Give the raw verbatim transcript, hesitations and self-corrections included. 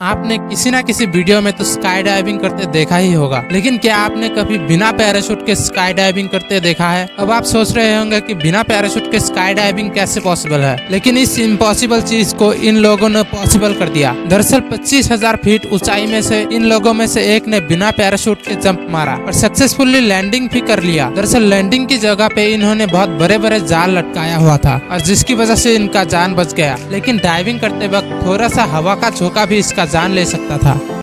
आपने किसी ना किसी वीडियो में तो स्काई डाइविंग करते देखा ही होगा, लेकिन क्या आपने कभी बिना पैराशूट के स्काई डाइविंग करते देखा है? अब आप सोच रहे होंगे कि बिना पैराशूट के स्काई डाइविंग कैसे पॉसिबल है, लेकिन इस इम्पॉसिबल चीज को इन लोगों ने पॉसिबल कर दिया। दरअसल पच्चीस हजार फीट ऊंचाई में से इन लोगों में से एक ने बिना पैराशूट के जंप मारा और सक्सेसफुली लैंडिंग भी कर लिया। दरअसल लैंडिंग की जगह पे इन्होंने बहुत बड़े बड़े जाल लटकाया हुआ था और जिसकी वजह से इनका जान बच गया, लेकिन डाइविंग करते वक्त थोड़ा सा हवा का झोंका भी इसका जान ले सकता था।